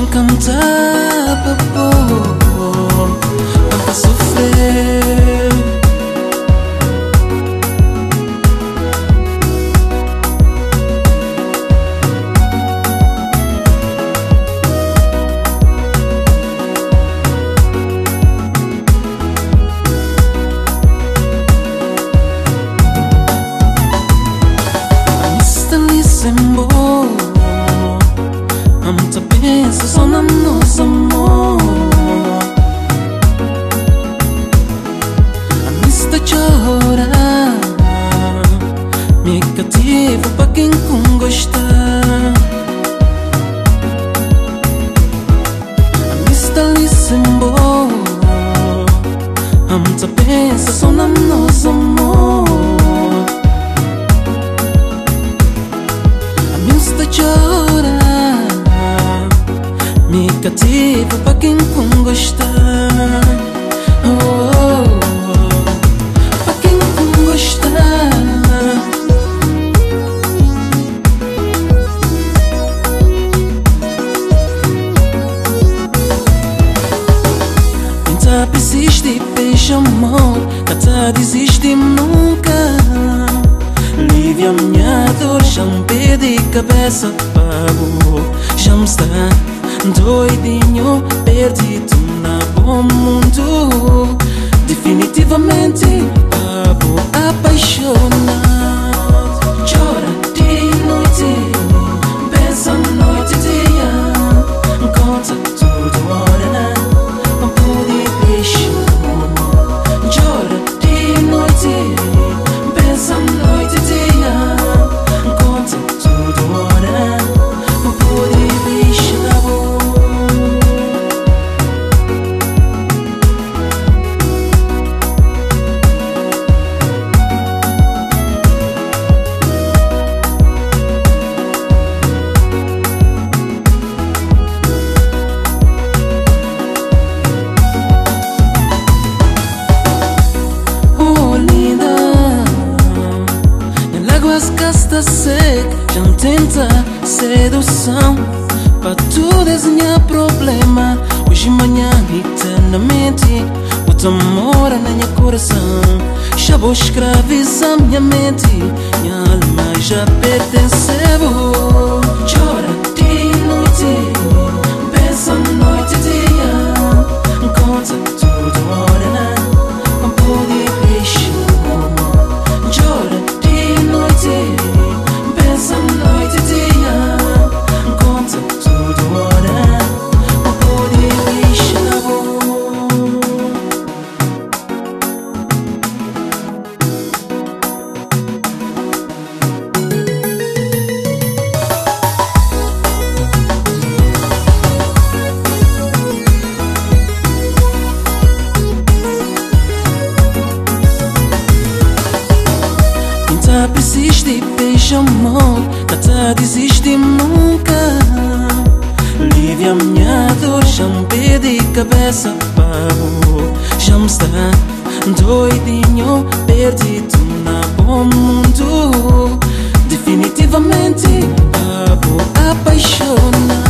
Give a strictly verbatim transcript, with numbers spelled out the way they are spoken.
cantar papo, pra sofrer. Amta pensa só na nosso amor. A mista chora, me cativa pra quem com gosta. A mista lisembo, amta pensa só na nosso amor. A mista chora, me cativa pra quem com gosta. Oh, oh, oh. Pra quem com gosta. Tenta persiste, peixe amor, cata desiste nunca. Livre a minha dor, já me pede cabeça pago. Já me está doidinho, perdido na bom mundo. Definitivamente acabo apaixonado. Chora de noite, pensa noite e dia, conta tudo hora, não pude deixar. Chora de noite, pensa noite e dia, conta tudo hora, não pude deixar. Casta seca, já não tenta sedução. Pra tu desenhar problema, hoje, manhã, eternamente. O teu amor na minha coração, já vou escravizar minha mente. Minha alma já pertenceu. Chora de noite, pensa noite e dia, conta tudo hora, não pude deixar. Chora de noite, pensa noite e dia, conta tudo hora, não pude deixar. Tenta persiste, peixe amor, cata desiste nunca. Livre a minha dor, já me pede cabeça pago. Já me está doidinho, perdido na bom mundo. Definitivamente acabo apaixonado.